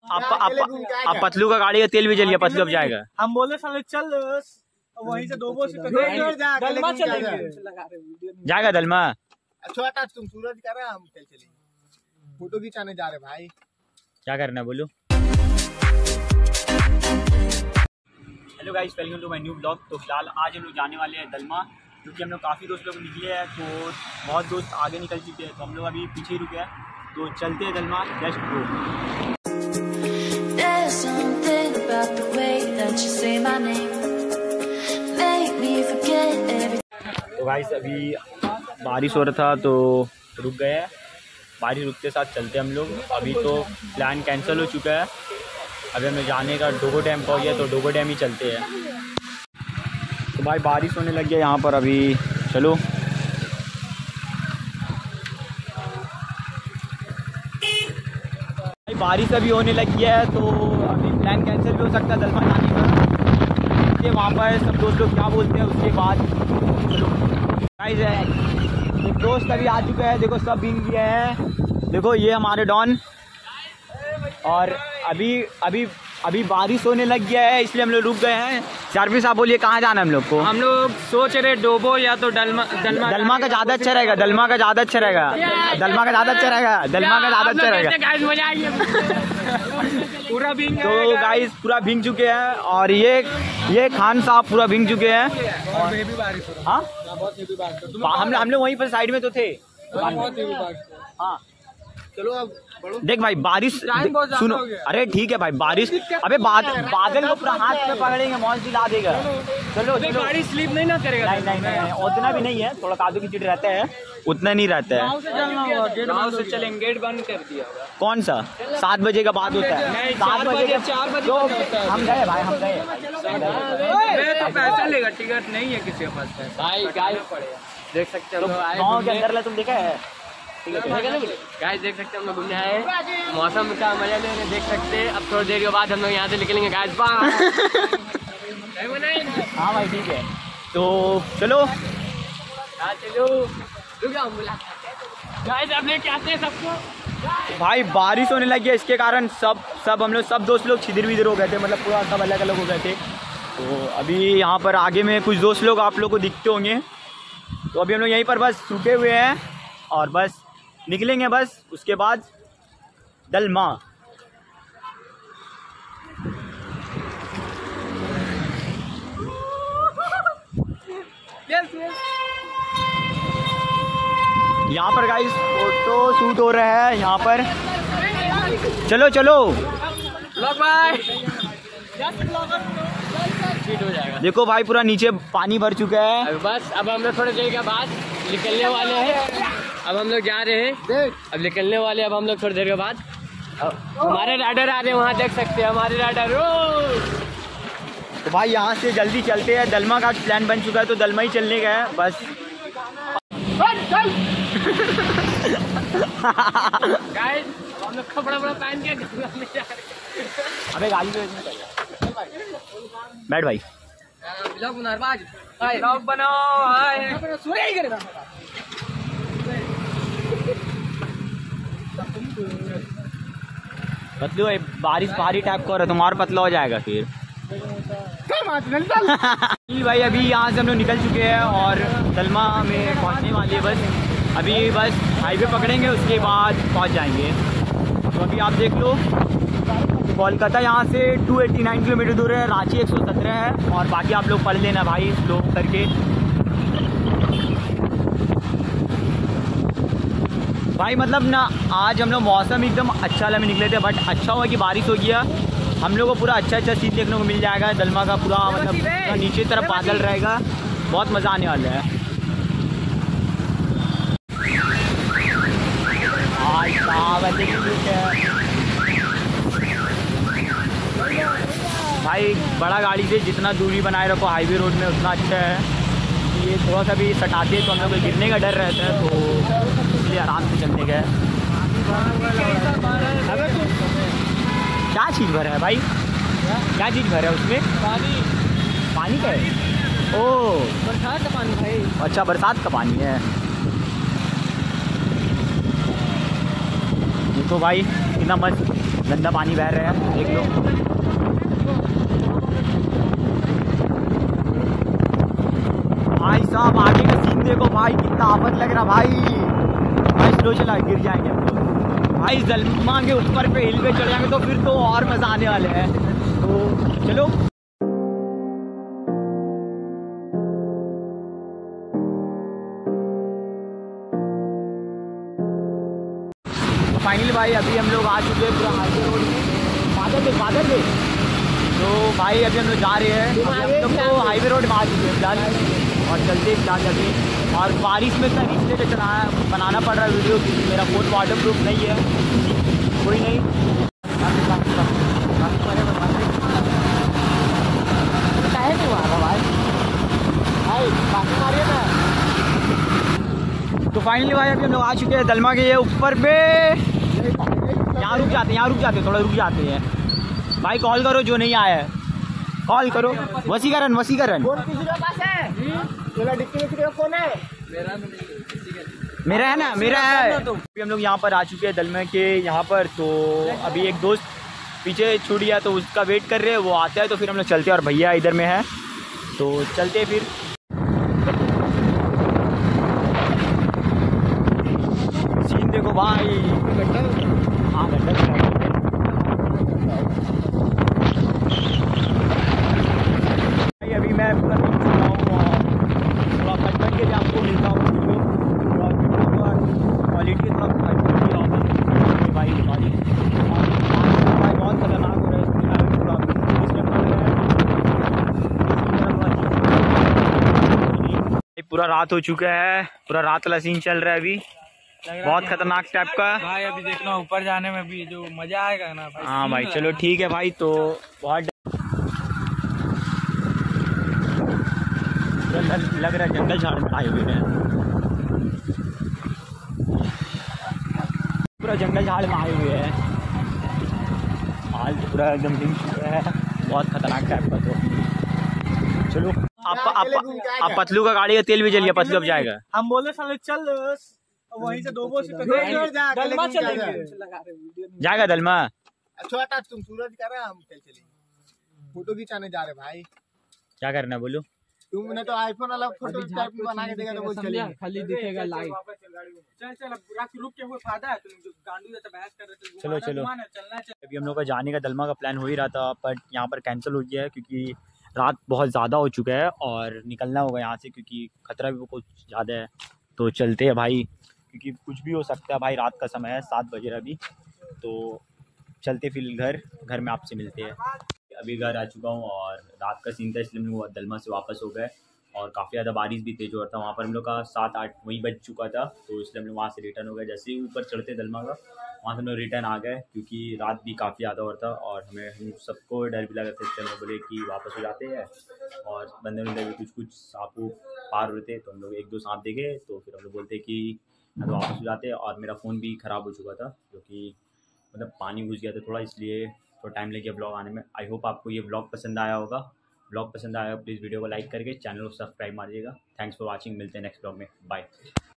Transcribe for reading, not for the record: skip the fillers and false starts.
अब पतलू का गाड़ी का तेल भी जल गया, पतलू अब जाएगा। हम बोले साले चल वहीं से दो दलमा चलेंगे, जाएगा दलमा। छोटा तुम सूरज कर रहे, हम चल चलेंगे, फोटो खिंचाने जा रहे भाई। क्या करना है बोलो। Hello guys, welcome to my new blog. तो फिलहाल आज हम लोग जाने वाले हैं दलमा, क्योंकि हम लोग काफ़ी दोस्त लोग निकले हैं, तो बहुत दोस्त आगे निकल चुके हैं, तो हम लोग अभी पीछे ही रुके हैं। तो चलते हैं दलमा, लेट्स गो। तो गाइस अभी बारिश हो रहा था तो रुक गए हैं, बारिश रुकते साथ चलते हम लोग। अभी तो प्लान कैंसिल हो चुका है, अभी हमें जाने का डोगो डैम का हो गया, तो डोगो डैम ही चलते हैं। तो भाई बारिश होने लग गया यहाँ पर, अभी चलो। भाई बारिश अभी होने लग गया है, तो अभी प्लान कैंसिल भी हो सकता है दलमा जाने का। देखिए वहाँ पर सब दोस्त लोग क्या बोलते हैं, उसके बाद चलो। गाइस एक दोस्त अभी आ चुका है, देखो सब भीग गए हैं। देखो ये हमारे डॉन, और अभी बारिश होने लग गया है, इसलिए हम लोग रुक गए हैं। चारपी साहब बोलिए कहाँ जाना है हम लोग को? हम लोग सोच रहे डोबो या तो दलमा का ज़्यादा अच्छा रहेगा, दलमा का ज़्यादा अच्छा रहेगा, दलमा का ज़्यादा अच्छा रहेगा, दलमा का ज़्यादा अच्छा रहेगा। पूरा भीग, तो गाइस पूरा भीग चुके हैं, और ये खान साहब पूरा भीग चुके हैं। हाँ हम लोग वहीं पर साइड में तो थे। हाँ चलो अब देख भाई बारिश सुनो, अरे ठीक है भाई बारिश, अबे बादल को पूरा हाथ में पकड़ेंगे, मौज दिला देगा। चलो गाड़ी स्लिप नहीं ना करेगा। नहीं उतना भी नहीं है, थोड़ा कादू कीचड़ रहता है, उतना नहीं रहता है। गाँव से चलेंगे, गेट बंद कर दिया। कौन सा 7 बजे का बाद होता है? 7 बजे 4 बजे हम गए भाई, हम गए। तो पैसा लेगा, टिकट नहीं है किसी के पास भाई। देख सकते हो गाँव के अंदर तुम देखा है? गाइस देख सकते हैं हम लोग घूमने आए, मौसम का मजा ले रहे, देख सकते हैं। अब थोड़ी देर के बाद हम लोग यहाँ से निकलेंगे गाइस। हाँ भाई ठीक है, तो चलो गाइस अब लेके आते हैं सबको। भाई बारिश होने लगी है, इसके कारण सब हम लोग सब दोस्त लोग छिदिर विदिर हो गए थे, मतलब पूरा सब अलग अलग हो गए थे। तो अभी यहाँ पर आगे में कुछ दोस्त लोग आप लोग को दिखते होंगे, तो अभी हम लोग यहीं पर बस रुके हुए हैं, और बस निकलेंगे बस उसके बाद दलमा। यहाँ पर गाइस फोटो शूट हो रहा है यहाँ पर, चलो देखो भाई पूरा नीचे पानी भर चुका है। बस अब हम लोग थोड़ी देर के बाद निकलने वाले हैं, अब हम लोग जा रहे हैं, अब निकलने वाले, अब हम लोग थोड़ी देर के बाद हमारे राइडर आ रहे हैं, वहाँ देख सकते हैं हमारे राइडर। तो भाई यहाँ से जल्दी चलते हैं, दलमा का प्लान बन चुका है, तो दलमा ही चलने का है बस। गाइस हम लोग कपड़ा पहन के अबे गाड़ी पे बैठ भाई। ब्लॉग बनाओ, पतलू बारिश भारी टाइप का हो रहा है, तुम्हारा पतला हो जाएगा फिर। भाई अभी यहाँ से हम लोग निकल चुके हैं और दलमा में पहुँचने वाले हैं बस। अभी बस हाईवे पकड़ेंगे, उसके बाद पहुँच जाएंगे। तो अभी आप देख लो, कोलकाता यहाँ से 289 किलोमीटर दूर है, रांची 117 है, और बाकी आप लोग पढ़ लेना भाई स्लो करके। भाई मतलब ना आज हम लोग मौसम एकदम अच्छा वाला में निकले थे, बट अच्छा हुआ कि बारिश हो गया, हम लोग को पूरा अच्छा सीन देखने को मिल जाएगा। दलमा का पूरा मतलब पूरा नीचे तरफ बादल रहेगा, बहुत मज़ा आने वाला है। भाई बड़ा गाड़ी से जितना दूरी बनाए रखो हाईवे रोड में उतना अच्छा है। ये थोड़ा सा भी सटाते हैं तो हम लोग को गिरने का डर रहता है, तो इसलिए आराम से चलने का है। क्या चीज़ भरा है भाई, क्या चीज़ भरा है उसमें? पानी का है? ओह बरसात का पानी भाई। अच्छा बरसात का पानी है। देखो भाई कितना मस्त गंदा पानी बह रहा है, देख लो। भाई साहब आगे का सीन देखो भाई, कितना आफत लग रहा भाई स्लो चला, गिर जाएंगे हम लोग भाई। दलमा के ऊपर पे हिल पे चढ़ जाएंगे तो फिर तो और मजा आने वाले हैं। तो चलो फाइनली भाई अभी हम लोग आ चुके हैं पूरा हाईवे रोड में, बादल पे। तो भाई अभी हम लोग जा रहे हैं, हम लोग तो हाईवे रोड में आ चुके हैं फिलहाल, और चलते फिलहाल अभी। और बारिश में सर इसलिए तो बनाना पड़ रहा है वीडियो, क्योंकि मेरा फ़ोन वाटर प्रूफ नहीं है। कोई नहीं, तो फाइनली भाई अभी हम लोग आ चुके हैं दलमा के ऊपर पे। यहाँ रुक जाते हैं, थोड़ा रुक जाते हैं। भाई कॉल करो जो नहीं आया है, कॉल करो। वसीकरण मेरा है ना, मेरा है। अभी हम लोग यहाँ पर आ चुके हैं दलमा के यहाँ पर। तो अभी एक दोस्त पीछे छूट गया तो उसका वेट कर रहे हैं, वो आता है तो फिर हम लोग चलते हैं। और भैया इधर में है तो चलते फिर। सीन देखो भाई, हाँ भाई अभी मैं पूरा सीन चुका हूँ और थोड़ा फटफट के लिए आपको मिलता हूँ क्वालिटी थोड़ा फटफट होगा भाई। भाई बहुत खतरनाक हो रहा है। पूरा रात हो चुका है, पूरा रात वाला सीन चल रहा है अभी, बहुत खतरनाक टाइप का भाई। अभी देखना ऊपर जाने में भी जो मजा आएगा ना भाई। हाँ भाई चलो ठीक है भाई। तो बहुत लग रहा है जंगल झाड़ में आए हुए हैं, पूरा जंगल झाड़ में आए हुए हैं। हाल पूरा एकदम हिल चुका है, बहुत खतरनाक टाइप का। तो चलो आप पतलू का गाड़ी का तेल भी चलिए, पतलू अब जाएगा। हम बोले साले चल वहीं से दलमा जाएगा दलमा। छोटा तुम सूरज कर रहे, हम चलेंगे फोटो खिंचाने जा रहे भाई। क्या करना है बोलो? तुमने तो आईफोन वाला फोटो टाइप बना के देगा तो वो चलेगा, खाली दिखेगा लाइव। चल रुक के कोई फायदा है? तुम जो गांडू जैसा बहस कर रहे थे। चलो चलना अभी हम लोग का जाने का दलमा का प्लान हो ही रहा था, बट यहाँ पर कैंसिल हो गया है क्योंकि रात बहुत ज़्यादा हो चुका है और निकलना होगा यहाँ से क्योंकि खतरा भी कुछ ज़्यादा है। तो चलते हैं भाई, क्योंकि कुछ भी हो सकता है भाई। रात का समय है, 7 बज रहा अभी। तो चलते फिर घर में आपसे मिलते हैं। अभी घर आ चुका हूँ और रात का सीन था इसलिए हम लोग दलमा से वापस हो गए और काफ़ी ज़्यादा बारिश भी तेज हो रहा था वहाँ पर। हम लोग का 7-8 वहीं बज चुका था, तो इसलिए हम लोग वहाँ से रिटर्न हो गए। जैसे ही ऊपर चढ़ते दलमा का, वहाँ से हम लोग रिटर्न आ गए क्योंकि रात भी काफ़ी ज़्यादा हो रहा था और हम सबको डर भी लगा था। इसलिए हम बोले कि वापस हो जाते हैं। और बंदे भी कुछ सांप पार हो रहे थे तो हम लोग 1-2 सांप देखे, तो फिर हम लोग बोलते कि तो वापस हो जाते। और मेरा फ़ोन भी ख़राब हो चुका था क्योंकि मतलब पानी घुस गया था थोड़ा, इसलिए थोड़ा टाइम लग गया ब्लॉग आने में। आई होप आपको ये ब्लॉग पसंद आया होगा। ब्लॉग पसंद आया प्लीज़ वीडियो को लाइक करके चैनल को सब्सक्राइब मारिएगा। थैंक्स फॉर वाचिंग, मिलते हैं नेक्स्ट ब्लॉग में, बाय।